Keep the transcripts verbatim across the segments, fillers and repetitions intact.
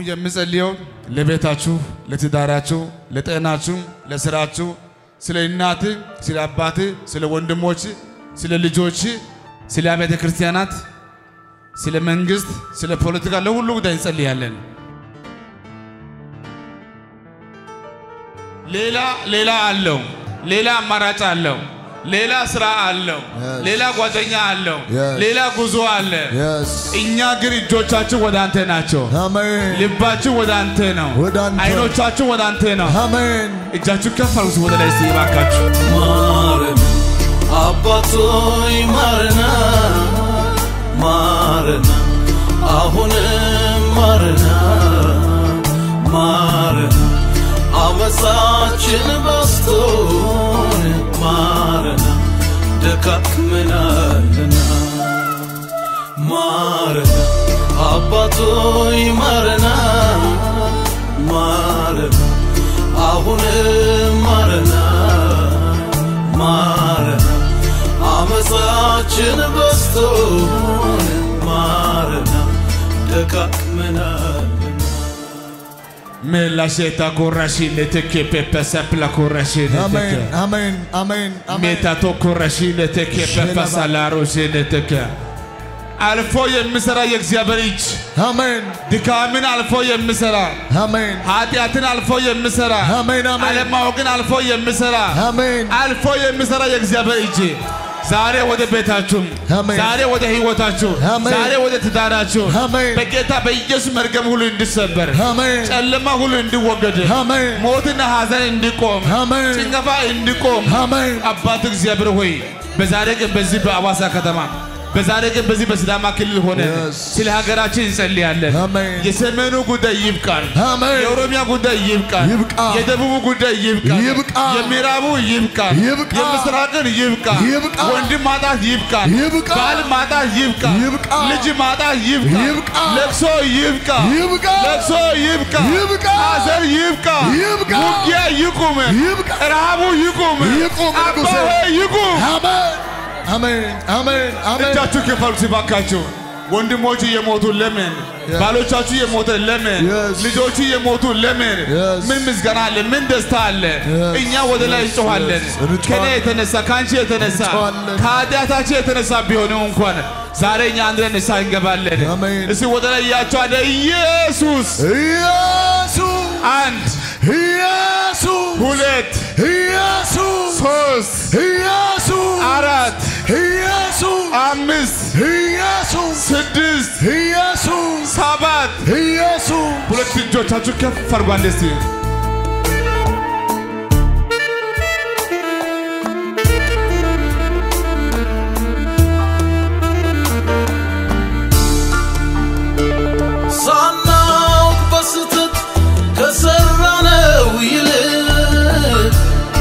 አሁን የምጸልየው ለቤታችሁ ለትዳራችሁ ለጤናችሁ ለስራችሁ ስለ እናት ስለ አባት ስለ ወንድሞች ስለ ልጆች ስለ አብያተ ክርስቲያናት ስለ መንግስት ስለ ፖለቲካ ለሁሉ ጉዳይ እንጸልያለን ሌላ ሌላ አለው ሌላ አማራጭ አለው ሌላ ስራ አለው ሌላ ጓደኛ አለው ሌላ ጉዞ አለ እኛ ግን እጆቻችሁ ወደ አንተ ናቸው አሜን ልባችሁ ወደ አንተ ነው አይኖቻችሁ ወደ አንተ ነው አሜን እጃችሁ ከፍ አድርጉ ወደ ላይ ሲባካችሁ ማረን አባቶይ ማረና ማረና አሁን ማረና ማረና አመሳችን በስቶን ማረና ደካክመናልና ማረና አባቶይ ማረና ማረና አሁን ማረና ማረና አመሳችን በስቶን ማረና ደካክመናልና Mela seta corrasile te che pepe sapla corrasile Amen amen amen amen Meta to corrasile te che pepe salaro sile te che Alfo የምሰራ የእግዚአብሔር እጅ አሜን ድካምን አልፎ የምሰራ አሜን ኃጢአትን አልፎ የምሰራ አሜን አሜን አለማወቅን አልፎ የምሰራ አሜን አልፎ የምሰራ የእግዚአብሔር እጅ ዛሬ ወደ ቤታችሁ ዛሬ ወደ ህይወታችሁ ዛሬ ወደ ትዳራችሁ በጌታ በኢየሱስ መርገም ሁሉ እንዲሰበር ጨለማ ሁሉ እንዲወገድ ሞትና ሐዘን እንዲቆም ጭንገፋ እንዲቆም አባት እግዚአብሔር ሆይ በዛሬ ቀን በዚህ በአዋሳ ከተማ በዛሬ ቀን በዚህ በሲዳማ ክልል ሆነ ስለ ሀገራችን እንጸልያለን የሰሜኑ ጉዳይ ይብቃል የኦሮሚያ ጉዳይ ይብቃል የደቡቡ ጉዳይ ይብቃል የምዕራቡ ይብቃል የምስራቅን ይብቃል ወንድም ማጣት ይብቃል ባል ማጣት ይብቃል ልጅ ማጣት ይብቃል ለቅሶ ይብቃል ለቅሶ ይብቃል ሐዘን ይብቃል ውጊያ ይቁም ረሃቡ ይቁም አባቴ ይቁም አሜን አሜን አሜን እጃችሁ ከፋሉ ሲባካችሁ ወንድሞቹ የሞቱ ለምን ባሎቻችሁ የሞቱ ለምን ልጆቹ የሞቱ ለምን ምን ምስጋና አለ ምን ደስታ አለ እኛ ወደ ላይ እንጮሃለን ከኔ የተነሳ ካንቺ የተነሳ ከኃጢአታችን የተነሳ ቢሆን እንኳን ዛሬ እኛ አንድ ላይ ንስሐ እንገባለን እስቲ ወደ ላይ ያቻለ ኢየሱስ ኢየሱስ አንድ ኢየሱስ ሁለት ኢየሱስ ሶስት ኢየሱስ አራት ኢየሱስ አምስት ኢየሱስ ስድስት ኢየሱስ ሰባት ኢየሱስ ሁለት እጆቻችሁ ከፍ አድርጉ አንዴ ሳናውቅ በስተት ከሰራነው ይልቅ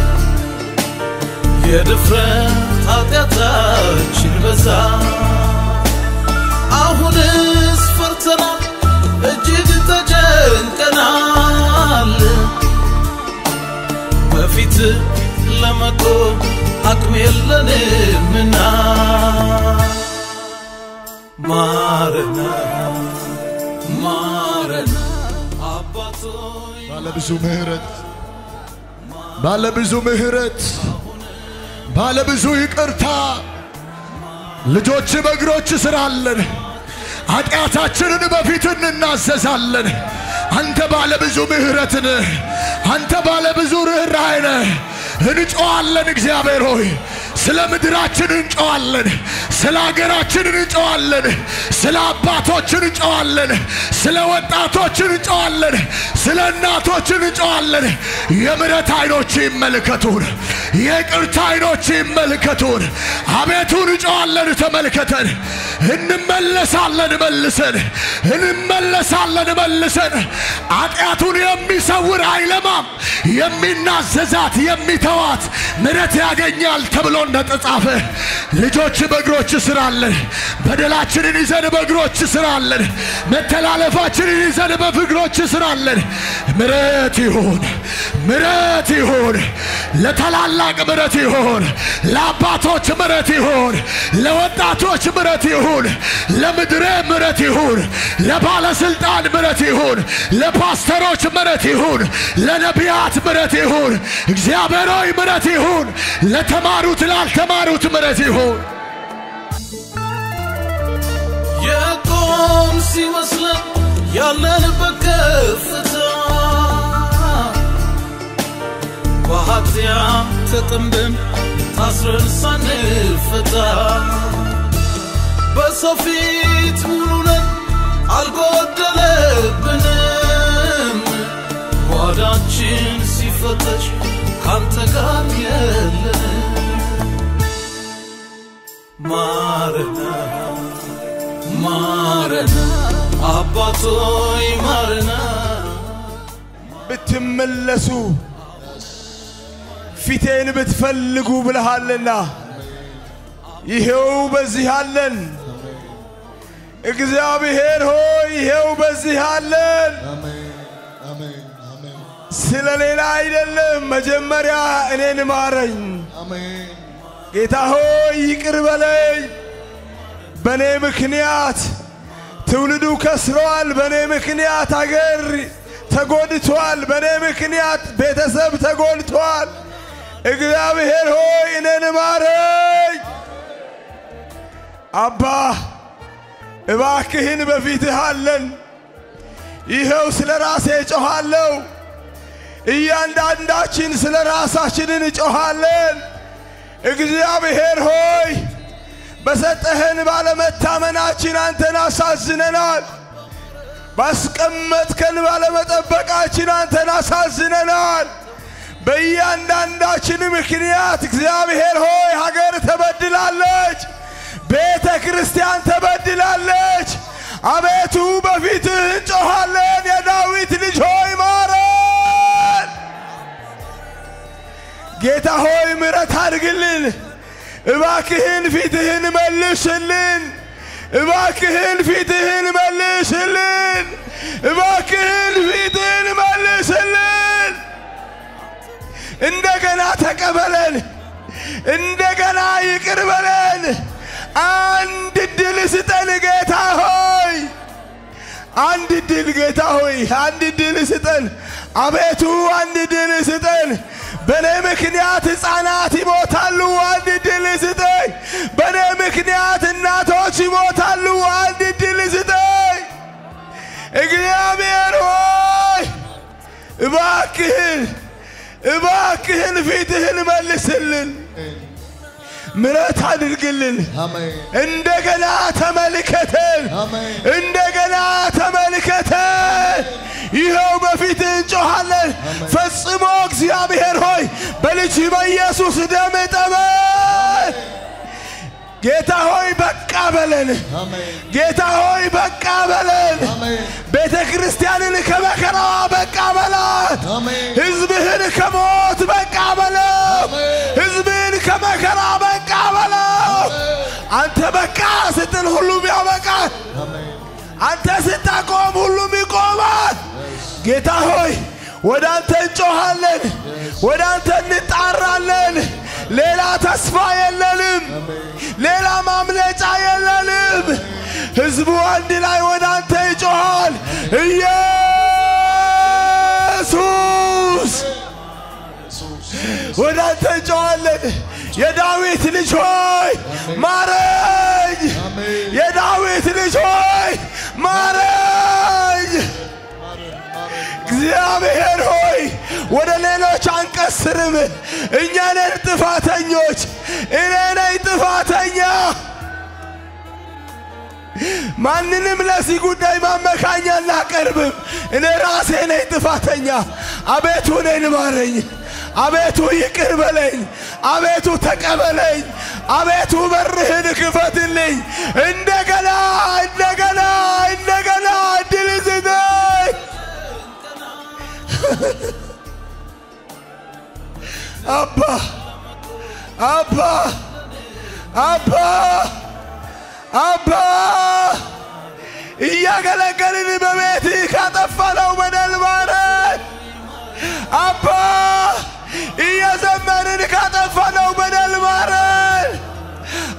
የድፍረት ኃጢአታችን በዛ አሁንስ ፈርተናል እጅግ ተጨንቀናል በፊት ለመቆም አቅም የለንምና ማረና ማረና አባቶይ ባለብዙ ምህረት ባለብዙ ምህረት ባለብዙ ይቅርታ ልጆች በእግሮች ስር አለን ኃጢአታችንን በፊት እንናዘዛለን አንተ ባለብዙ ምህረት ነህ አንተ ባለብዙ ርህራሄ ነህ እንጮሃለን እግዚአብሔር ሆይ ስለ ምድራችን እንጮሃለን ስለ ሀገራችን እንጮሃለን ስለ አባቶችን እንጮሃለን ስለ ወጣቶችን እንጮሃለን ስለ እናቶች እንጮሃለን የምሕረት አይኖች ይመልከቱን የይቅርታ አይኖች ይመልከቱን አቤቱ እንጮሃለን ተመልከተን እንመለሳለን መልሰን እንመለሳለን መልሰን ኃጢአቱን የሚሰውር አይለማም የሚናዘዛት የሚተዋት ምሕረት ያገኛል ተብሎ እንደተጻፈ ልጆች በእግሮች ስር አለን በደላችንን ይዘን በእግሮች ስር አለን መተላለፋችንን ይዘን በእግሮች ስር አለን ምሕረት ይሁን ምሕረት ይሁን ለታላላቅ ምሕረት ይሁን ለአባቶች ምሕረት ይሁን ለወጣቶች ምሕረት ይሁን ለምድር ምሕረት ይሁን ለባለስልጣን ምሕረት ይሁን ለፓስተሮች ምሕረት ይሁን ለነቢያት ምሕረት ይሁን እግዚአብሔር ሆይ ምሕረት ይሁን ለተማሩት ላልተማሩት ምሕረት ይሁን የቆም ሲመስለን ያለንበት ከፍታ በኃጢአት ተጠምደን ታስረን ሳንፈታ በሰው ፊት ሙሉ ነን አልጎደለብንም ጓዳችን ሲፈተሽ ካንተ ጋር የለንም ማረና ማረና አባቶይ ማረና ብትመለሱ ፊቴን ብትፈልጉ ብለሃልና ይሄው በዚህ አለን እግዚአብሔር ሆይ ይሄው በዚህ አለን አሜን አሜን አሜን ስለሌላ አይደለም መጀመሪያ እኔን ማረኝ አሜን ጌታ ሆይ ይቅር በለኝ በኔ ምክንያት ትውልዱ ከስሯል በኔ ምክንያት አገር ተጎድቷል በኔ ምክንያት ቤተሰብ ተጎድቷል እግዚአብሔር ሆይ እኔን ማረኝ አባ እባክህን በፊትህ አለን ይሄው ስለ ራሴ ጮኻለሁ እያንዳንዳችን ስለ ራሳችንን ጮኻለን እግዚአብሔር ሆይ በሰጠህን ባለመታመናችን አንተን አሳዝነናል ባስቀመጥከን ባለመጠበቃችን አንተን አሳዝነናል በእያንዳንዳችን ምክንያት እግዚአብሔር ሆይ ሀገር ተበድላለች ቤተ ክርስቲያን ተበድላለች አቤቱ በፊትህ እንጮኻለን የዳዊት ልጅ ሆይ ማረን ጌታ ሆይ ምሕረት አድርግልን እባክህን ፊትህን መልስልን እባክህን ፊትህን መልስልን እባክህን ፊትህን መልስልን እንደገና ተቀበለን እንደገና ይቅር በለን አንድ ድል ስጠን ጌታ ሆይ አንድ ድል ጌታ ሆይ አንድ ድል ስጠን አቤቱ አንድ ድል ስጠን በኔ ምክንያት ሕፃናት ይሞታሉ አንድ ድል ስጠኝ በኔ ምክንያት እናቶች ይሞታሉ አንድ ድል ስጠኝ እግዚአብሔር ሆይ እባክህን እባክህን ፊትህን መልስልን ምሕረት አድርግልን እንደገና ተመልከተን እንደገና ተመልከተን ይሄው በፊትህ እንጮኻለን ፈጽሞ እግዚአብሔር ሆይ በልጅ በኢየሱስ ደም ጠበን ጌታ ሆይ በቃ በለን ጌታ ሆይ በቃ በለን ቤተ ክርስቲያንን ከመከራዋ በቃ በላት ሕዝብህን ከሞት በቃ በለው ሕዝብህን ከመከራ በቃ በለው አንተ በቃ ስትል ሁሉም ያበቃል አንተ ስታቆም ሁሉም ይቆማል ጌታ ሆይ ወደ አንተ እንጮኻለን ወደ አንተ እንጣራለን ሌላ ተስፋ የለንም ሌላ ማምለጫ የለንም ሕዝቡ አንድ ላይ ወደ አንተ ይጮኻል ኢየሱስ ወደ አንተ እንጮኻለን የዳዊት ልጅ ሆይ ማረኝ የዳዊት ልጅ ሆይ ማረኝ እግዚአብሔር ሆይ ወደ ሌሎች አንቀስርም እኛ ነን ጥፋተኞች እኔ ነኝ ጥፋተኛ ማንንም ለዚህ ጉዳይ ማመካኛ እናቀርብም እኔ ራሴ ነኝ ጥፋተኛ አቤቱ እኔን ማረኝ አቤቱ ይቅር በለኝ አቤቱ ተቀበለኝ አቤቱ በርህን ክፈትልኝ እንደገና እንደገና እንደገና ድል ስጠኝ አባ አባ አባ አባ እያገለገልን በቤትህ ካጠፋነው በደል ማረን አባ እየዘመርን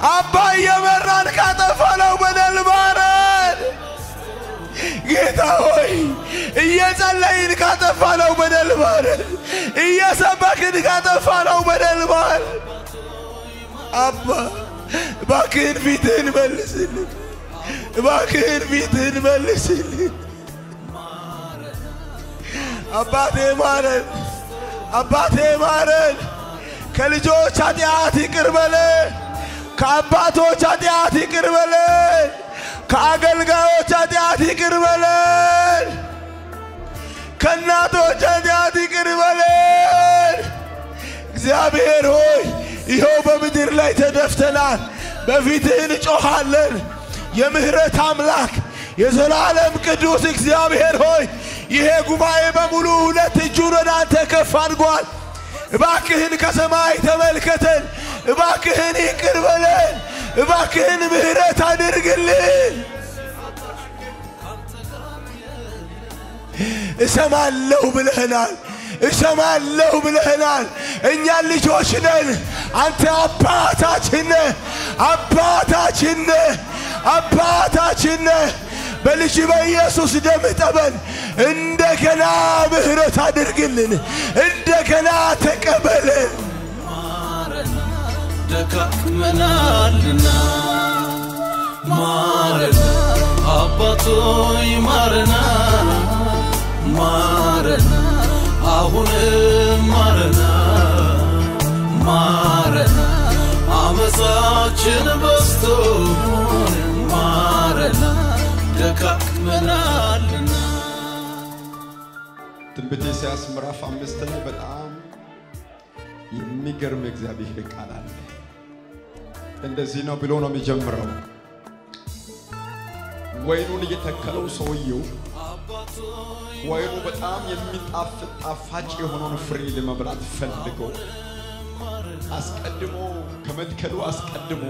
አባ እየመራን ካጠፋነው በደል ማረን ጌታ ሆይ እየጸለይን ካጠፋነው በደል ማረን እየሰበክን ካጠፋነው በደል ማረን አባ እባክህን ፊትህን መልስልን እባክህን ፊትህን መልስልን አባቴ ማረን አባቴ ማረን ከልጆች ኃጢአት ይቅር በለን ከአባቶች ኃጢአት ይቅር በለን ከአገልጋዮች ኃጢአት ይቅር በለን ከእናቶች ኃጢአት ይቅር በለን እግዚአብሔር ሆይ ይኸው በምድር ላይ ተደፍተናል በፊትህ እንጮኻለን የምህረት አምላክ የዘላለም ቅዱስ እግዚአብሔር ሆይ ይሄ ጉባኤ በሙሉ ሁለት እጁን ወደ አንተ ከፍ አድርጓል እባክህን ከሰማይ ተመልከተን እባክህን ይቅር በለን እባክህን ምህረት አድርግልን እሰማለሁ ብለህናል እሰማለሁ ብለህናል እኛ ልጆች ነን አንተ አባታችን ነህ አባታችን ነህ አባታችን ነህ በልጅ በኢየሱስ ደም ጠበን እንደገና ምህረት አድርግልን እንደገና ተቀበለን ማረና ደካክመናልና ማረና አባቶይ ማረና ማረና አሁን ማረና ማረና አመፃችን በዝቶ ማረና ደካክመናልና ትንቢተ ኢሳይያስ ምዕራፍ አምስት ላይ በጣም የሚገርም እግዚአብሔር ቃል አለ እንደዚህ ነው ብሎ ነው የሚጀምረው ወይኑን የተከለው ሰውየው ወይኑ በጣም የሚጣፍጥ ጣፋጭ የሆነውን ፍሬ ለመብላት ፈልጎ አስቀድሞ ከመትከሉ አስቀድሞ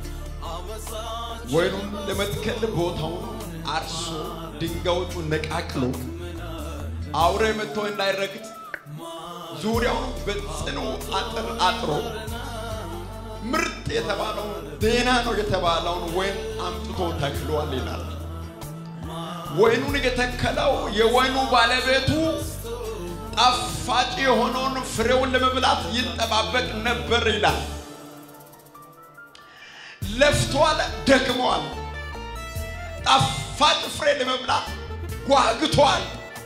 ወይኑን ለመትከል ቦታውን አርሶ ድንጋዮቹን ነቃቅሎ አውሬ መጥቶ እንዳይረግጥ ዙሪያውን በጽኑ አጥር አጥሮ ምርጥ የተባለው ዴና ነው የተባለውን ወይን አምጥቶ ተክሏል ይላል ወይኑን የተከለው የወይኑ ባለቤቱ ጣፋጭ የሆነውን ፍሬውን ለመብላት ይጠባበቅ ነበር ይላል ለፍቷል ደክሟል ጣፋጭ ፍሬ ለመብላት ጓግቷል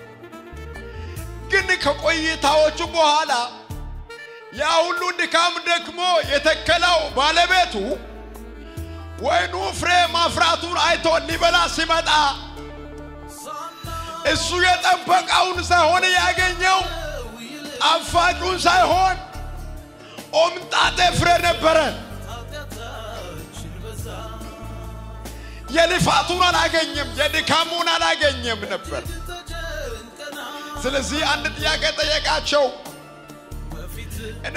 ግን ከቆይታዎቹ በኋላ ያ ሁሉ ድካም ደክሞ የተከለው ባለቤቱ ወይኑ ፍሬ ማፍራቱን አይቶ ሊበላ ሲመጣ እሱ የጠበቀውን ሳይሆን ያገኘው ጣፋጩን ሳይሆን ኦምጣጤ ፍሬ ነበረ የልፋቱን አላገኘም የድካሙን አላገኘም ነበር ስለዚህ አንድ ጥያቄ ጠየቃቸው እኔ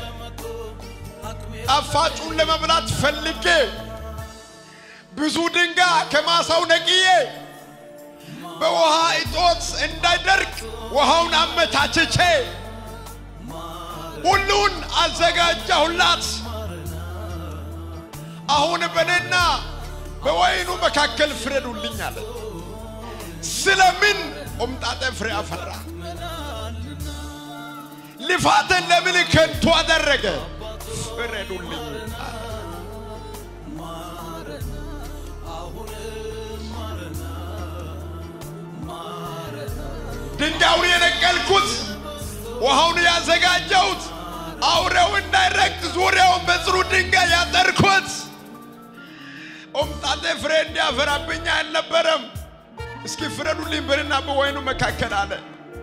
ጣፋጩን ለመብላት ፈልጌ ብዙ ድንጋይ ከማሳው ነቅዬ በውሃ እጦት እንዳይደርቅ ውሃውን አመቻችቼ ሁሉን አዘጋጀሁላት አሁን በኔና በወይኑ መካከል ፍረዱልኝ አለ ስለምን ኦምጣጤ ፍሬ አፈራ ልፋትን ለምን ከንቱ አደረገ ፍረዱልኝ አለ ድንጋዩን የነቀልኩት ውሃውን ያዘጋጀሁት አውሬው እንዳይረግጥ ዙሪያውን በጽኑ ድንጋይ ያጠርኩት ኦምጣጤ ፍሬ እንዲያፈራብኝ አልነበረም እስኪ ፍረዱልኝ በእኔና በወይኑ መካከል አለ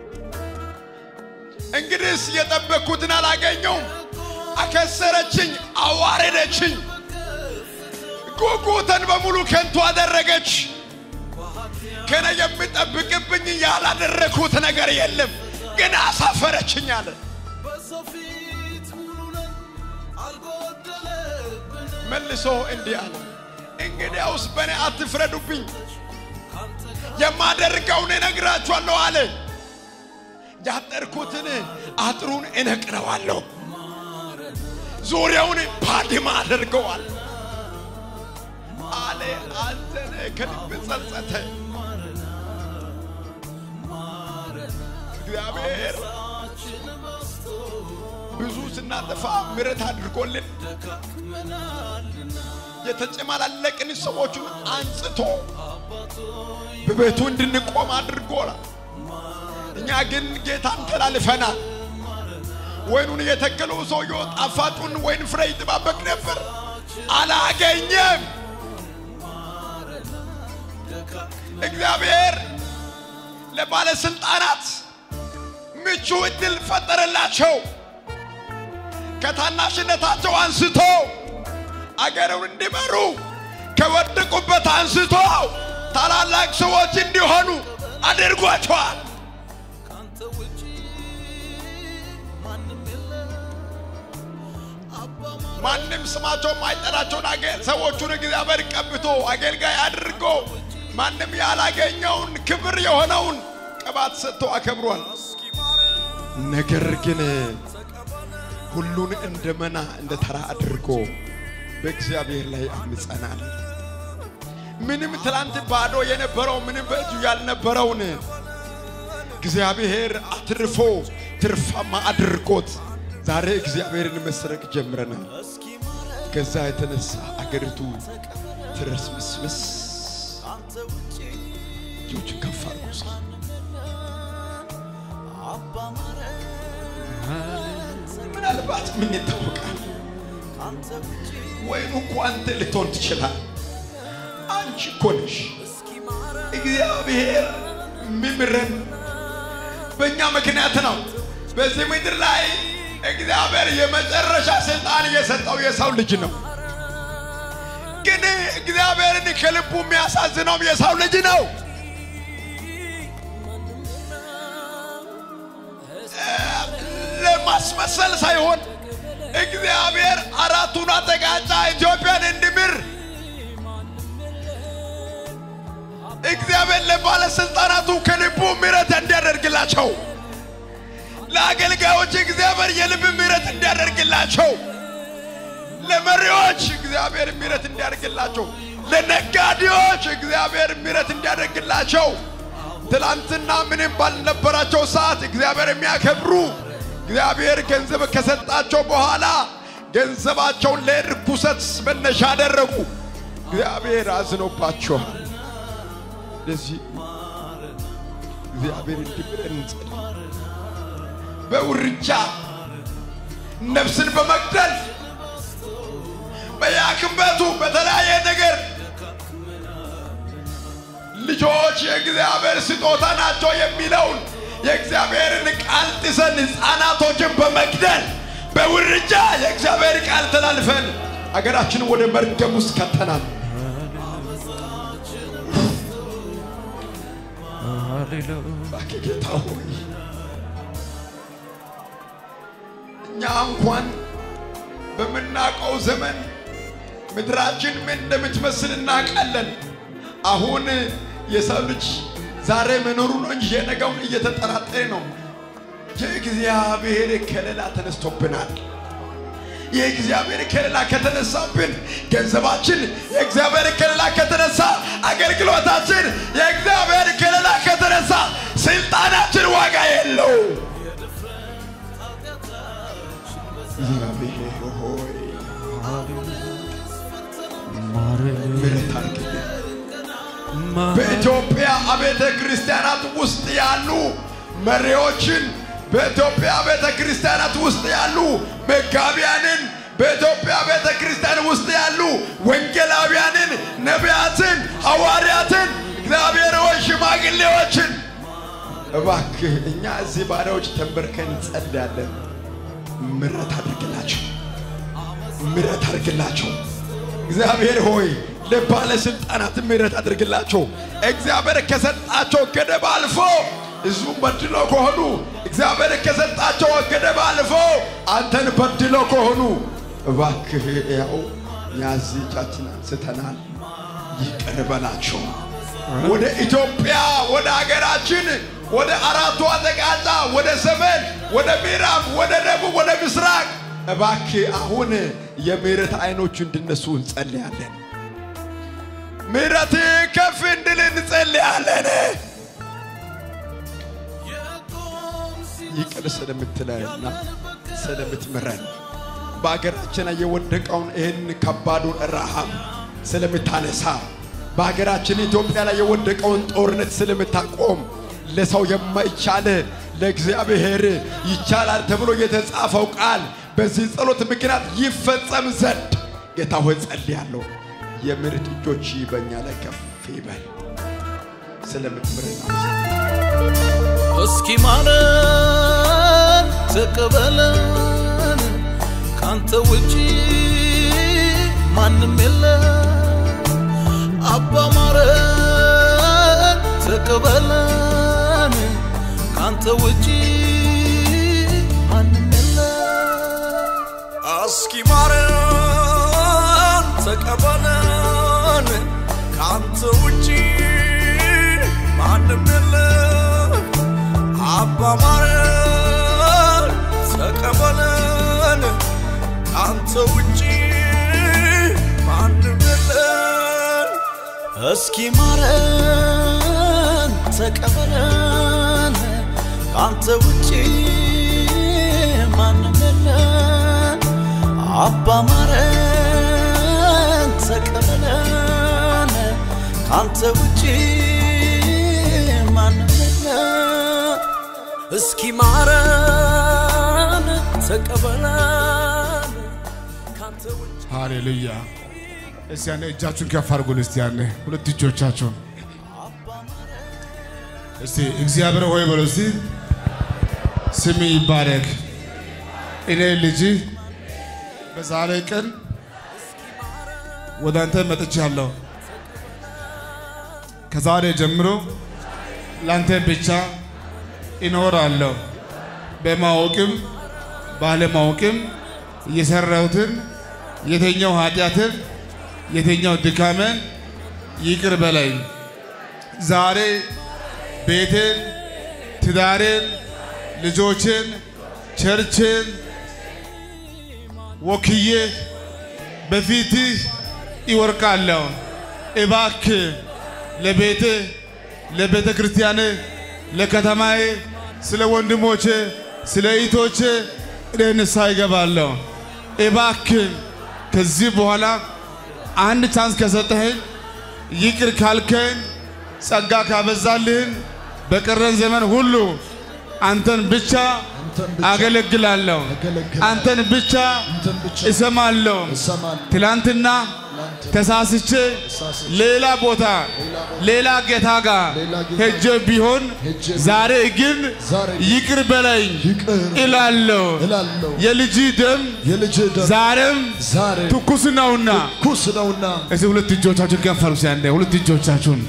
እንግዲህስ የጠበቅኩትን አላገኘሁም አከሰረችኝ አዋረደችኝ ጉጉተን በሙሉ ከንቱ አደረገች ከነ የሚጠብቅብኝ ያላደረኩት ነገር የለም ግን አሳፈረችኝ አለ መልሶ እንዲህ አለ እንግዲያውስ በእኔ አትፍረዱብኝ የማደርገውን እነግራችኋለሁ አለ ያጠርኩትን አጥሩን እነቅለዋለሁ ዙሪያውን ባድማ አደርገዋል አለ አዘነ ከልብ ጸጸተ እግዚአብሔር ብዙ ስናጠፋ ምሕረት አድርጎልን የተጨማላለቅን ሰዎችን አንጽቶ በቤቱ እንድንቆም አድርጎናል እኛ ግን ጌታን ተላልፈናል ወይኑን የተከለው ሰው ጣፋጩን ወይን ፍሬ ይጠባበቅ ነበር አላገኘም እግዚአብሔር ለባለስልጣናት ምቹ ዕድል ፈጠረላቸው ከታናሽነታቸው አንስቶ አገሩን እንዲመሩ ከወደቁበት አንስቶ ታላላቅ ሰዎች እንዲሆኑ አድርጓቸዋል ማንም ስማቸው ማይጠራቸው አገር ሰዎቹን እግዚአብሔር ቀብቶ አገልጋይ አድርጎ ማንም ያላገኘውን ክብር የሆነውን ቅባት ሰጥቶ አከብሯል ነገር ግን ሁሉን እንደመና እንደተራ አድርጎ በእግዚአብሔር ላይ አምጸናል ምንም ትላንት ባዶ የነበረው ምንም በእጁ ያልነበረውን እግዚአብሔር አትርፎ ትርፋማ አድርጎት ዛሬ እግዚአብሔርን መስረቅ ጀምረናል ከዛ የተነሳ አገሪቱ ትረስምስምስ ጆች ከፋርኩስ ምናልባት ምን ይታወቃል ወይኑ ኳንተ ልትሆን ትችላል አንቺ ኮንሽ እግዚአብሔር ምምረን በእኛ ምክንያት ነው በዚህ ምድር ላይ እግዚአብሔር የመጨረሻ ስልጣን የሰጠው የሰው ልጅ ነው ግን እግዚአብሔርን ከልቡ የሚያሳዝነው የሰው ልጅ ነው ለማስመሰል ሳይሆን እግዚአብሔር አራቱን አጠቃጫ ኢትዮጵያን እንዲምር እግዚአብሔር ለባለስልጣናቱ ከልቡ ምሕረት እንዲያደርግላቸው ለአገልጋዮች እግዚአብሔር የልብ ምሕረት እንዲያደርግላቸው ለመሪዎች እግዚአብሔር ምሕረት እንዲያደርግላቸው ለነጋዴዎች እግዚአብሔር ምሕረት እንዲያደርግላቸው ትላንትና ምንም ባልነበራቸው ሰዓት እግዚአብሔር የሚያከብሩ እግዚአብሔር ገንዘብ ከሰጣቸው በኋላ ገንዘባቸውን ለርኩሰት መነሻ አደረጉ እግዚአብሔር አዝኖባቸው ለዚህ እግዚአብሔር እንዲምረን በውርጃ ነፍስን በመግደል በያክበቱ በተለያየ ነገር ልጆች የእግዚአብሔር ስጦታ ናቸው የሚለውን የእግዚአብሔርን ቃል ጥሰን ሕፃናቶችን በመግደል በውርጃ የእግዚአብሔር ቃል ተላልፈን አገራችንን ወደ መርገም ውስጥ ከተናል ባኬታ ሆይ እኛ እንኳን በመናቀው ዘመን ምድራችን ምን እንደምትመስል እናውቃለን አሁን የሰው ልጅ ዛሬ መኖሩ ነው እንጂ የነገውን እየተጠራጠረ ነው የእግዚአብሔር ከለላ ተነስቶብናል የእግዚአብሔር ከለላ ከተነሳብን ገንዘባችን የእግዚአብሔር ከለላ ከተነሳ አገልግሎታችን የእግዚአብሔር ከለላ ከተነሳ ስልጣናችን ዋጋ የለው እግዚአብሔር ሆይ በኢትዮጵያ አብያተ ክርስቲያናት ውስጥ ያሉ መሪዎችን በኢትዮጵያ አብያተ ክርስቲያናት ውስጥ ያሉ መጋቢያንን በኢትዮጵያ አብያተ ክርስቲያን ውስጥ ያሉ ወንጌላውያንን ነቢያትን ሐዋርያትን እግዚአብሔር ሆይ ሽማግሌዎችን እባክህ እኛ እዚህ ባሪያዎች ተንበርከን እንጸልያለን ምሕረት አድርግላቸው ምሕረት አድርግላቸው እግዚአብሔር ሆይ ለባለስልጣናት ምሕረት አድርግላቸው እግዚአብሔር ከሰጣቸው ገደብ አልፎ እዙም በድሎ ከሆኑ እግዚአብሔር ከሰጣቸው ገደብ አልፎ አንተን በድሎ ከሆኑ እባክህ ያው ያዝጫችን አንስተናል ይቅር በላቸው ወደ ኢትዮጵያ ወደ ሀገራችን ወደ አራቱ አጠቃጫ ወደ ሰሜን ወደ ምዕራብ ወደ ደቡብ ወደ ምስራቅ እባክህ አሁን የምሕረት አይኖች እንድነሱ እንጸልያለን ምሕረት ከፍ እንድል እንጸልያለን ይቅር ስለምትለንና ስለምትምረን በአገራችን የወደቀውን ይህን ከባዱን ረሃብ ስለምታነሳ በአገራችን ኢትዮጵያ ላይ የወደቀውን ጦርነት ስለምታቆም ለሰው የማይቻል ለእግዚአብሔር ይቻላል ተብሎ የተጻፈው ቃል በዚህ ጸሎት ምክንያት ይፈጸም ዘንድ ጌታ ሆይ ጸልያለሁ የምሕረት እጆች በእኛ ላይ ከፍ ይበል ስለምትምረን እስኪ ማረን ተቀበለን ካንተ ውጪ ማንም የለም አባ ማረን ተቀበለን ካንተ ውጪ ማንም የለም እስኪ ማረን ተቀበለን ካንተ ውጪ ማንም የለም አባ ማረን ተቀበለን ካንተ ውጪ ማንም የለም እስኪ ማረን ተቀበለን ካንተ ውጪ ማንም የለም አባ ማረን ተቀበለን ካንተ ውጪ ማንም የለም እስኪ ማረን ተቀበለን ካንተ ውጪ ሃሌሉያ እስቲ ያኔ እጃችሁን ከፍ አድርጉ እስቲ ያኔ ሁለት እጆቻችሁን እስቲ እግዚአብሔር ሆይ በሉ እስቲ ስም ይባረክ እኔ ልጅ በዛሬ ቀን ወደ አንተ መጥቻለሁ ከዛሬ ጀምሮ ላንተ ብቻ እኖራለሁ በማወቅም ባለማወቅም የሰራሁትን የተኛው ኃጢአትን የተኛው ድካምን ይቅር በለኝ ዛሬ ቤቴን ትዳሬን ልጆችን ቸርችን ወክዬ በፊትህ ይወርቃለሁ እባክህ ለቤቴ ለቤተ ክርስቲያኔ ለከተማዬ ስለ ወንድሞቼ ስለ እህቶቼ ንስሐ ይገባለሁ እባክህ ከዚህ በኋላ አንድ ቻንስ ከሰጠኸኝ ይቅር ካልከኝ ጸጋ ካበዛልህን በቀረን ዘመን ሁሉ አንተን ብቻ አገለግላለሁ አንተን ብቻ እሰማለሁ ትላንትና ተሳስቼ ሌላ ቦታ ሌላ ጌታ ጋር ሄጄ ቢሆን ዛሬ ግን ይቅር በለኝ እላለሁ የልጅ ደም ዛሬም ትኩስ ነውና እዚህ ሁለት እጆቻችሁን ከፍ አድርጉ አንዴ ሁለት እጆቻችሁን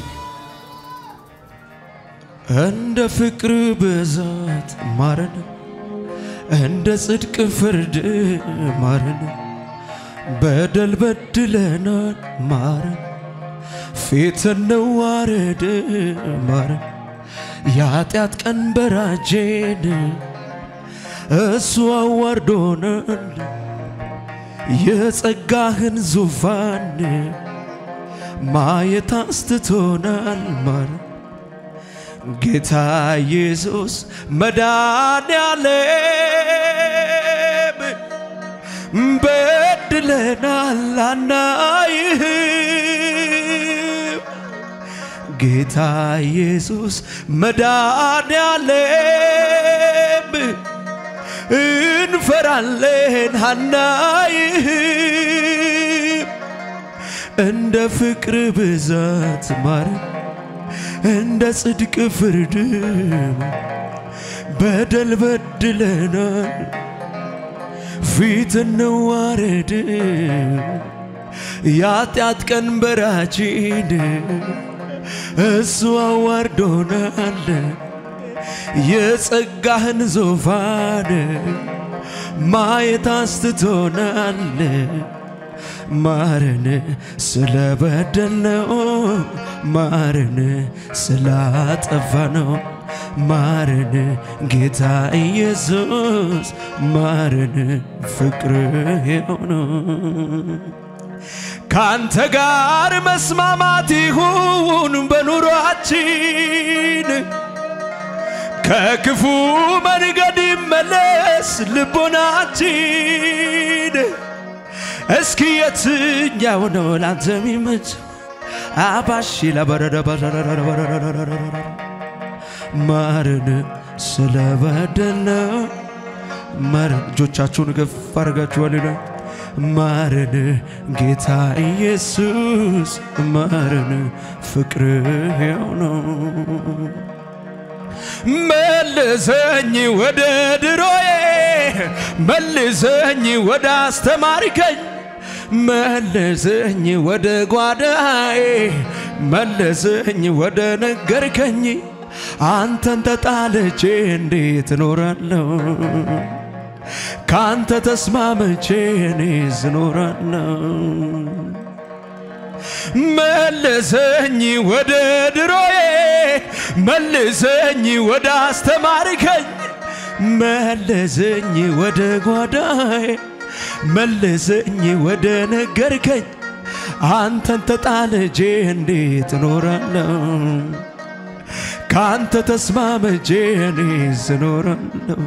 እንደ ፍቅር ብዛት ማረን እንደ ጽድቅ ፍርድ ማረን በደል በድለናል ማረን ፊትን ነዋረድ ማረን የኃጢአት ቀንበራችንን እሱ አዋርዶናል የጸጋህን ዙፋን ማየት አስትቶናል ማረን ጌታ ኢየሱስ መድኃኔዓለም በድለናል አናይህም ጌታ ኢየሱስ መድኃኔዓለም እንፈራለን አናይህም እንደ ፍቅር ብዛት ማረን እንደ ጽድቅ ፍርድ በደል በድለናል ፊትን ነዋረድ የኃጢአት ቀንበራችን እሱ አዋርዶናል የጸጋህን ዙፋን ማየት አስትቶናል ማረን ስለበደልነው ማረን ስላጠፋነው ማረን ጌታ ኢየሱስ ማረን ፍቅርህ ነው ካንተ ጋር መስማማት ይሁን በኑሯችን ከክፉ መንገድ ይመለስ ልቦናችን እስኪ የትኛው ነው ላንተ የሚመች አባሺ ለበረደ ማረን ስለበደለ ማረን እጆቻችሁን ከፍ አድርጋችሁ ወልለ ማረን ጌታ ኢየሱስ ማረን ፍቅርህ ያው ነው መልሰኝ ወደ ድሮዬ መልሰኝ ወደ አስተማርከኝ መልሰኝ ወደ ጓዳዬ መልሰኝ ወደ ነገርከኝ አንተን ተጣልቼ እንዴት እኖራለሁ ካንተ ተስማምቼ እኔስ እኖራለሁ መልሰኝ ወደ ድሮዬ መልሰኝ ወደ አስተማርከኝ መልሰኝ ወደ ጓዳዬ መልሰኝ ወደ ነገርከኝ አንተን ተጣልቼ እንዴት እኖራለሁ ካንተ ተስማምቼ እኔስ እኖራለሁ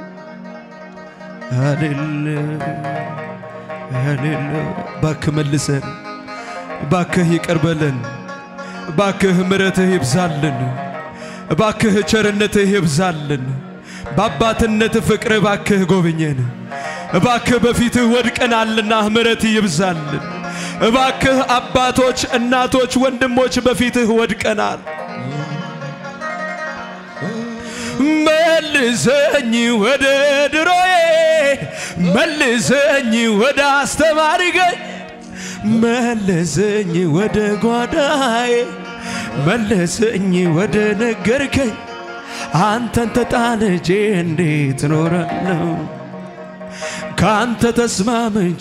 ሃሌሉያ ሃሌሉያ ባክህ መልሰን ባክህ ይቅር በለን ባክህ ምሕረትህ ይብዛልን ባክህ ቸርነትህ ይብዛልን በአባትነት ፍቅር ባክህ ጎብኘን ባክህ በፊትህ ወድቀናልና ምሕረትህ ይብዛልን ባክህ አባቶች እናቶች ወንድሞች በፊትህ ወድቀናል መልሰኝ ወደ ድሮዬ መልሰኝ ወደ አስተማርከኝ መልሰኝ ወደ ጓዳዬ መልሰኝ ወደ ነገርከኝ አንተን ተጣልቼ እንዴት እኖራለሁ ካንተ ተስማምቼ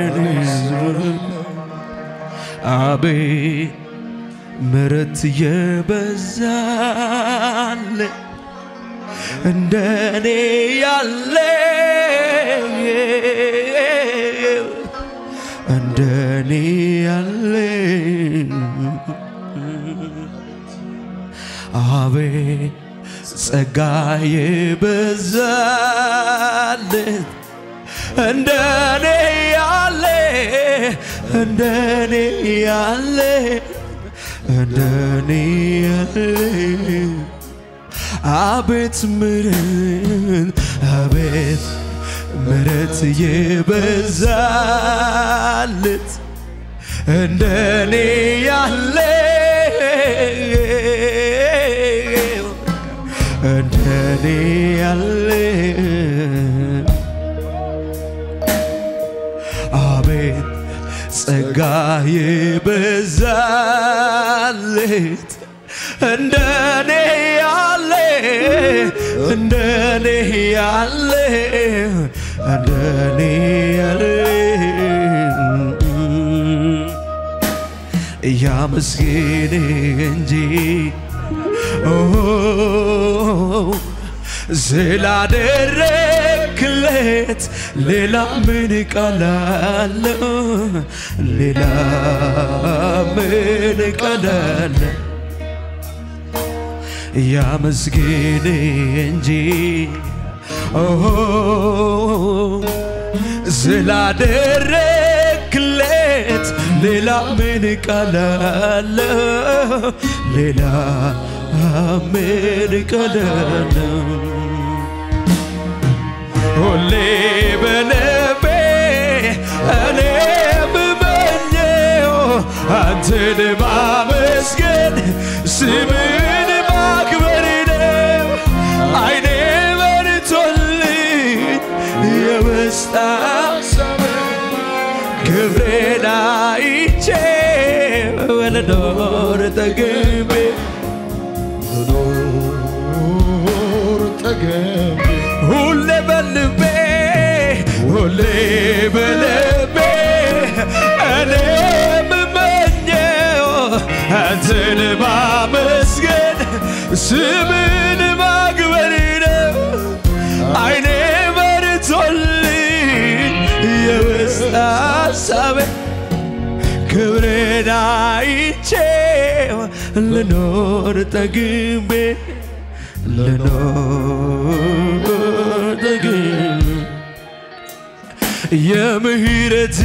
አቤት ምሕረት የበዛል እንደኔ ያለ እንደኔ ያለ አቤት ጸጋ የበዛለት እንደኔ ያለ እንደኔ ያለ እንደኔ ያለ አቤት ምሕረት አቤት ምሕረት የበዛለት እንደኔ ያለ እንደኔ ያለ አቤት ጸጋ የበዛለት እንደኔ ያለ እንደኔ ያለ እንደኔ ያለ ያመስገን እንጂ ስላደረክለት ሌላ ምን ቃል አለው ሌላ ምን ቃል አለ ያመስገን እንጂ ስላደረክለት ሌላ ምን ቃል አለው ሌላ ምን ቃል አለው ሁሌ በልቤ እኔ የምመኘው አንተን ማመስገን ስምን ማክበር ነው አይኔ በርቶልኝ የውስጥ ሐሳቤን ክብሬን አይቼ ልኖር ጠግቤ ልኖር ጠግቤ ሁሌ በልቤ ሁሌ በልቤ እኔ የምመኘው አንተን ማመስገን ስምን ማክበር ነው አይኔ በርቶልኝ የውስጥ ሐሳቤን ክብሬን አይቼው ልኖር ጠግቤ ልኖር ጠግቤ የምህረት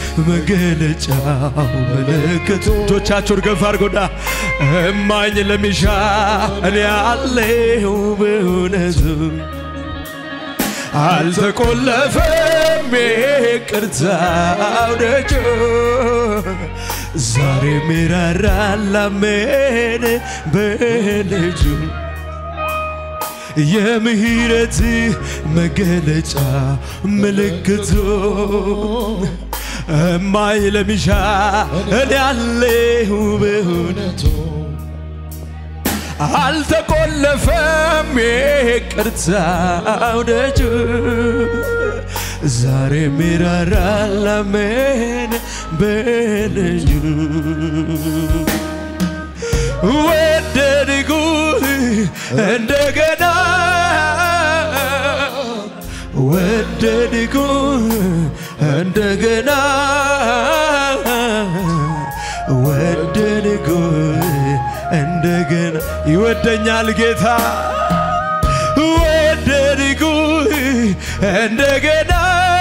መገለጫው ምልክት እጆቻችሁን ከፍ አድርጉና እማኝ ለሚሻ እኔ አለሁ በእውነቱ አልተቆለፈም ይቅርታው ደጅ ዛሬም ይራራል ላመነ በልጁ የምህረት መገለጫ ምልክቱ እማኝ ለሚሻ እኔ አለሁ በእውነቱ አልተቆለፈም ይቅርታው ደጅ ዛሬም ይራራል ላመነ በልጁ ወደድኩህ እንደገና ወደድኩህ እንደገና ወደድኩህ እንደገና ይወደኛል ጌታ ወደድኩህ እንደገና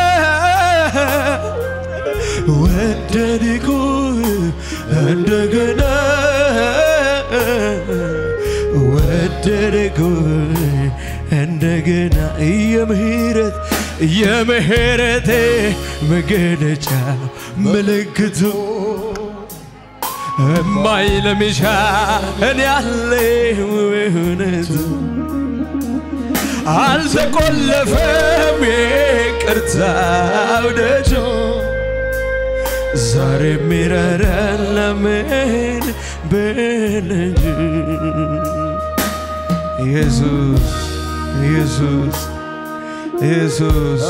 ወደድኩህ እንደገና ወደድኩህ እንደገና የምህረት የምህረቴ መገለጫ ምልክቱ እማኝ ለሚሻ እኔ አለሁ በእውነቱ አልተቆለፈም ይቅርታው ደጅ ዛሬም ይራራል ላመነ በልጁ ኢየሱስ ኢየሱስ ኢየሱስ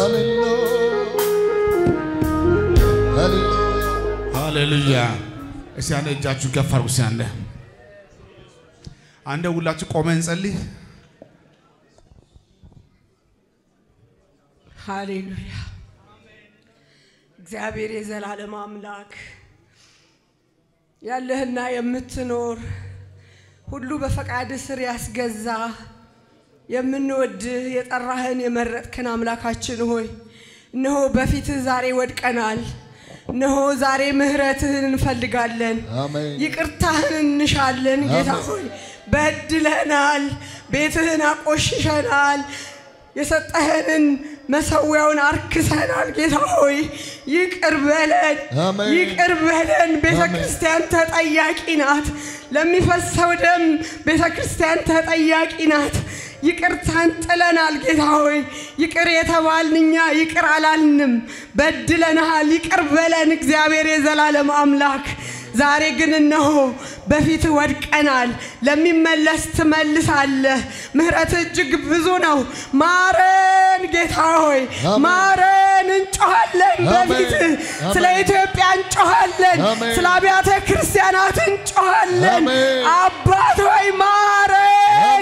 ሃሌሉያ እስቲ አንዴ እጃችሁን ከፍ አድርጉ እስቲ አንዴ አንዴ ሁላችሁ ቆመን እንጸልይ ሃሌሉያ እግዚአብሔር የዘላለም አምላክ ያለህና የምትኖር ሁሉ በፈቃድ ስር ያስገዛ የምንወድህ የጠራህን የመረጥከን አምላካችን ሆይ እነሆ በፊትህ ዛሬ ወድቀናል እነሆ ዛሬ ምህረትህን እንፈልጋለን ይቅርታህን እንሻለን ጌታ ሆይ በድለናል ቤትህን አቆሽሸናል የሰጠህንን መሰዊያውን አርክሰናል ጌታ ሆይ ይቅር በለን ይቅር በለን ቤተክርስቲያን ተጠያቂ ናት ለሚፈሰው ደም ቤተክርስቲያን ተጠያቂ ናት ይቅርታን ጥለናል ጌታ ሆይ ይቅር የተባልንኛ ይቅር አላልንም በድለናል ይቅር በለን እግዚአብሔር የዘላለም አምላክ ዛሬ ግን እነሆ በፊት ወድቀናል ለሚመለስ ትመልሳለህ ምህረት እጅግ ብዙ ነው ማረን ጌታ ሆይ ማረን እንጮሃለን በፊት ስለ ኢትዮጵያ እንጮሃለን ስለ አብያተ ክርስቲያናት እንጮሃለን አባት ሆይ ማረን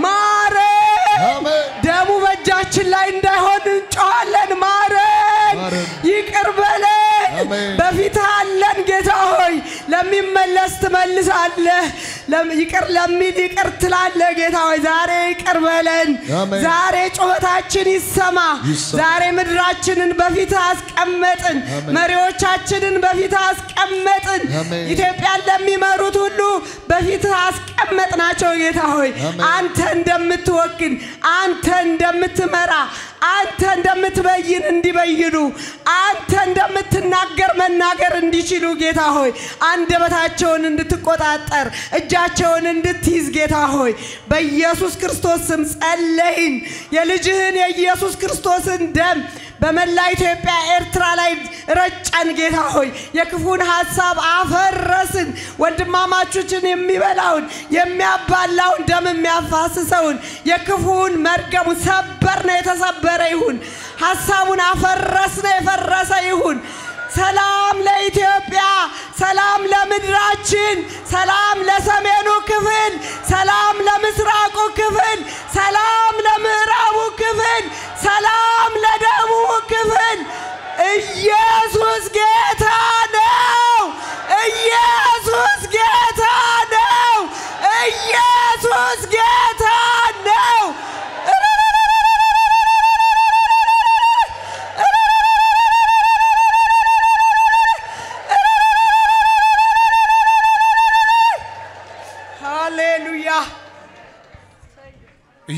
ማረን ደሙ በእጃችን ላይ እንዳይሆን እንጮሃለን ማረን ይቅር በለን በፊት አለን ጌታ ሆይ ለሚመለስ ትመልሳለህ ይቅር ለሚል ይቅር ትላለህ ጌታ ሆይ ዛሬ ይቅር በለን ዛሬ ጩኸታችን ይሰማ ዛሬ ምድራችንን በፊት አስቀመጥን መሪዎቻችንን በፊት አስቀመጥን ኢትዮጵያን ለሚመሩት ሁሉ በፊት አስቀመጥናቸው ጌታ ሆይ አንተ እንደምትወክል አንተ እንደምትመራ አንተ እንደምትበይን እንዲበይኑ አንተ እንደምትናገር መናገር እንዲችሉ ጌታ ሆይ አንደበታቸውን እንድትቆጣጠር እጃቸውን እንድትይዝ ጌታ ሆይ በኢየሱስ ክርስቶስ ስም ጸለይን የልጅህን የኢየሱስ ክርስቶስን ደም በመላ ኢትዮጵያ ኤርትራ ላይ ረጨን ጌታ ሆይ የክፉን ሐሳብ አፈረስን ወንድማማቾችን የሚበላውን የሚያባላውን ደም የሚያፋስሰውን የክፉን መርገሙ ሰበርነ የተሰበረ ይሁን ሐሳቡን አፈረስነ የፈረሰ ይሁን ሰላም ለኢትዮጵያ ሰላም ለምድራችን ሰላም ለሰሜኑ ክፍል ሰላም ለምስራቁ ክፍል ሰላም ለምዕራቡ ክፍል ሰላም ለደቡቡ ክፍል ኢየሱስ ጌታ ነው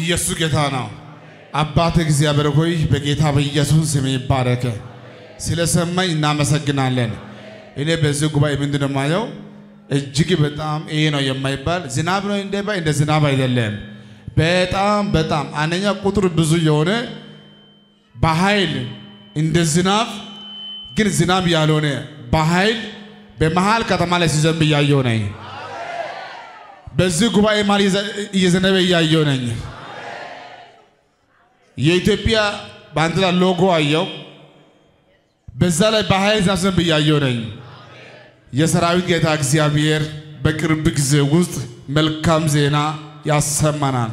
ኢየሱስ ጌታ ነው። አባት እግዚአብሔር ሆይ በጌታ በኢየሱስ ስም ይባረክ። ስለሰማኝ እናመሰግናለን። እኔ በዚህ ጉባኤ ምንድነው ማየው እጅግ በጣም ይሄ ነው የማይባል ዝናብ ነው እንደባ እንደ ዝናብ አይደለም። በጣም በጣም አንደኛ ቁጥር ብዙ የሆነ በኃይል እንደ ዝናብ ግን ዝናብ ያልሆነ በኃይል በመሃል ከተማ ላይ ሲዘንብ ያየው ነኝ። በዚህ ጉባኤ ማል እየዘነበ ያየው ነኝ። የኢትዮጵያ ባንዲራ ሎጎ አየው። በዛ ላይ በኃይል ሲዘንብ ያየው ነኝ። የሰራዊት ጌታ እግዚአብሔር በቅርብ ጊዜ ውስጥ መልካም ዜና ያሰማናል።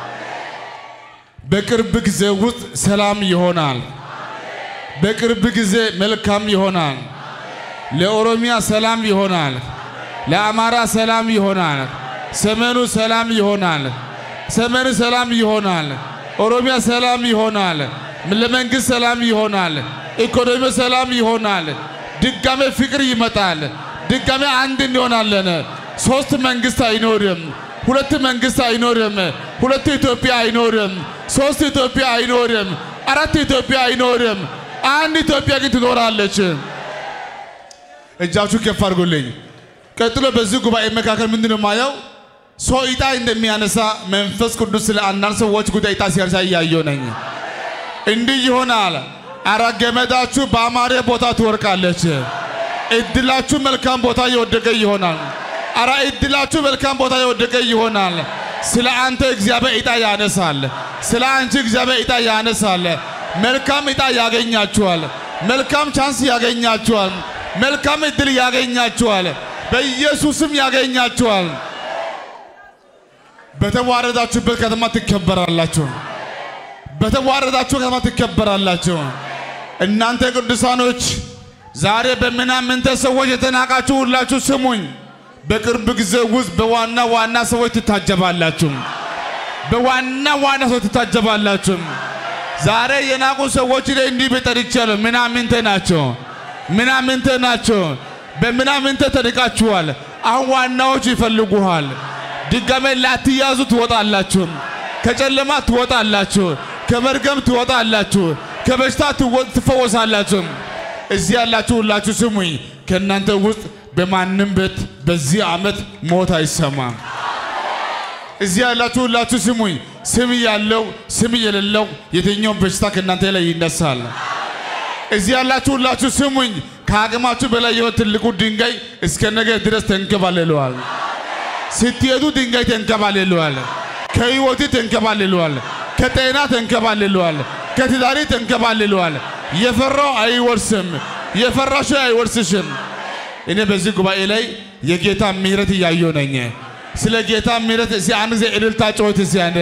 በቅርብ ጊዜ ውስጥ ሰላም ይሆናል። በቅርብ ጊዜ መልካም ይሆናል። ለኦሮሚያ ሰላም ይሆናል። ለአማራ ሰላም ይሆናል። ሰሜኑ ሰላም ይሆናል። ሰሜኑ ሰላም ይሆናል። ኦሮሚያ ሰላም ይሆናል። ለመንግስት ሰላም ይሆናል። ኢኮኖሚ ሰላም ይሆናል። ድጋሜ ፍቅር ይመጣል። ድጋሜ አንድ እንሆናለን። ሶስት መንግስት አይኖርም። ሁለት መንግስት አይኖርም። ሁለት ኢትዮጵያ አይኖርም። ሶስት ኢትዮጵያ አይኖርም። አራት ኢትዮጵያ አይኖርም። አንድ ኢትዮጵያ ግን ትኖራለች። እጃችሁ ከፍ አድርጉልኝ። ቀጥሎ በዚህ ጉባኤ መካከል ምንድነው ማየው ሰው ኢጣ እንደሚያነሳ መንፈስ ቅዱስ ለአንዳንድ ሰዎች ጉዳይ ኢጣ ሲያነሳ ያየው ነኝ። እንዲህ ይሆናል። አራገመዳችሁ በአማረ ቦታ ትወርቃለች። እድላችሁ መልካም ቦታ ይወደቀ ይሆናል። አራ እድላችሁ መልካም ቦታ ይወደቀ ይሆናል። ስለ አንተ እግዚአብሔር ኢጣ ያነሳል። ስለ አንቺ እግዚአብሔር ኢጣ ያነሳል። መልካም ኢጣ ያገኛችኋል። መልካም ቻንስ ያገኛችኋል። መልካም እድል ያገኛችኋል። በኢየሱስም ያገኛችኋል። በተዋረዳችሁበት ከተማ ትከበራላችሁ። በተዋረዳችሁ ከተማ ትከበራላችሁ። እናንተ ቅዱሳኖች ዛሬ በምናምንተ ሰዎች የተናቃችሁ ሁላችሁ ስሙኝ። በቅርብ ጊዜ ውስጥ በዋና ዋና ሰዎች ትታጀባላችሁ። በዋና ዋና ሰዎች ትታጀባላችሁ። ዛሬ የናቁ ሰዎች ላይ እንዲህ በጠርቻለሁ። ምናምንተ ናቸው። ምናምንተ ናቸው። በምናምንተ ተንቃችኋል። አሁን ዋናዎች ይፈልጉሃል። ድጋሜ ላትያዙ ትወጣላችሁ። ከጨለማ ትወጣላችሁ። ከመርገም ትወጣላችሁ። ከበሽታ ትፈወሳላችሁ። እዚህ ያላችሁ ሁላችሁ ስሙኝ። ከእናንተ ውስጥ በማንም ቤት በዚህ ዓመት ሞት አይሰማም። እዚህ ያላችሁ ሁላችሁ ስሙኝ። ስም ያለው ስም የሌለው የትኛው በሽታ ከእናንተ ላይ ይነሳል። እዚህ ያላችሁ ሁላችሁ ስሙኝ። ከአቅማችሁ በላይ የሆነ ትልቁ ድንጋይ እስከ ነገ ድረስ ተንከባለለዋል። ስትሄዱ ድንጋይ ተንከባለለዋል። ከህይወት ተንከባለለዋል። ከጤና ተንከባለለዋል። ከትዳሪ ተንከባለለዋል። የፈራው አይወርስም። የፈራሽ አይወርስሽም። እኔ በዚህ ጉባኤ ላይ የጌታ ምህረት ያየው ነኝ። ስለ ጌታ ምህረት እዚህ አንድ ጊዜ እልልታ ጮት እዚህ አንደ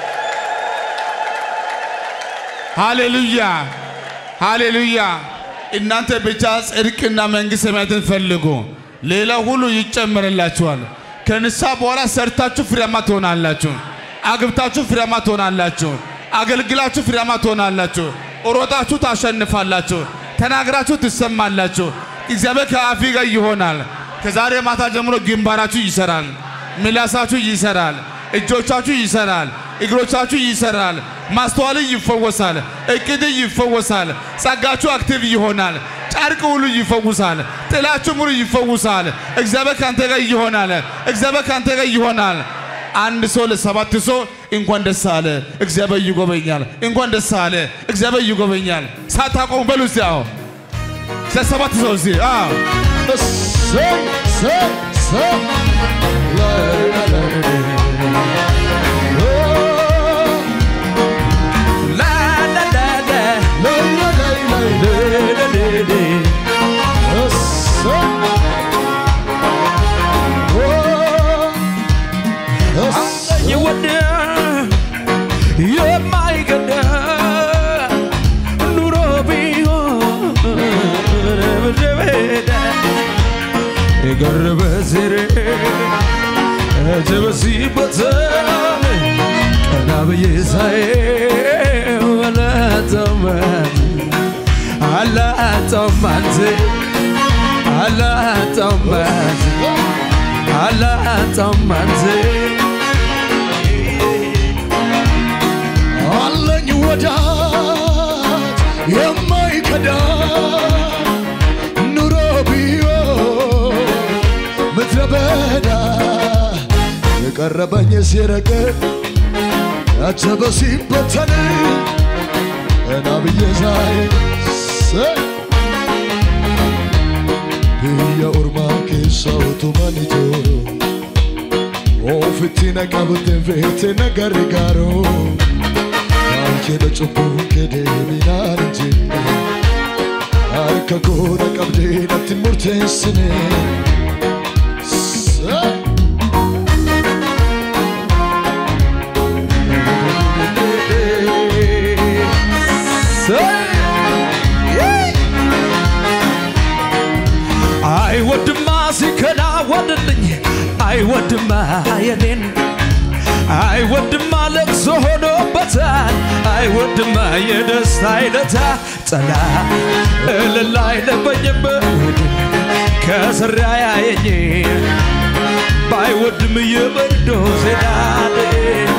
ሃሌሉያ ሃሌሉያ። እናንተ ብቻ ጽድቅና መንግስት ሰማያትን ፈልጉ፣ ሌላ ሁሉ ይጨመርላችኋል። ከንሳ በኋላ ሰርታችሁ ፍሬያማ ትሆናላችሁ። አግብታችሁ ፍሬያማ ትሆናላችሁ። አገልግላችሁ ፍሬያማ ትሆናላችሁ። ሮጣችሁ ታሸንፋላችሁ። ተናግራችሁ ትሰማላችሁ። እግዚአብሔር ከአፊ ጋር ይሆናል። ከዛሬ ማታ ጀምሮ ግንባራችሁ ይሰራል። ምላሳችሁ ይሰራል። እጆቻችሁ ይሰራል። እግሮቻችሁ ይሰራል። ማስተዋል ይፈወሳል። እቅድ ይፈወሳል። ጸጋችሁ አክቲቭ ይሆናል። ጨርቅ ሁሉ ይፈውሳል። ጥላችሁ ሙሉ ይፈውሳል። እግዚአብሔር ካንተ ጋር ይሆናል። እግዚአብሔር ካንተ ጋር ይሆናል። አንድ ሰው ለሰባት ሰው እንኳን ደስ አለ እግዚአብሔር ይጎበኛል። እንኳን ደስ አለ እግዚአብሔር ይጎበኛል። ሳታቆሙ በሉ እስቲ አዎ ለሰባት ሰው እስቲ አዎ ሰው ሰው ሰው ገርበዝሬ ተበሲበት ቀናብዬ ሳይ አላጠማን አላጠማን አላጠማን አላጠማን ወዳጅ የማይከዳ ኑሮ ቢሆን ምድረ በዳ የቀረበኝ ሲረቅ ያጀበ ሲበተን እና ብዬ ዛሬ Biyya ormaa keessa utumanitu Ofitti na qabutten feete na gargaaro Kaalkeedha cubbuun kee deebiinaan hin jenne Harka koo na qabdee natti murteessine I would masikala wadling I would mayanin I would malek sohono batan I would mayeda styleta tsala lelai lebayem kasraya yenye By would me yeberdo zedade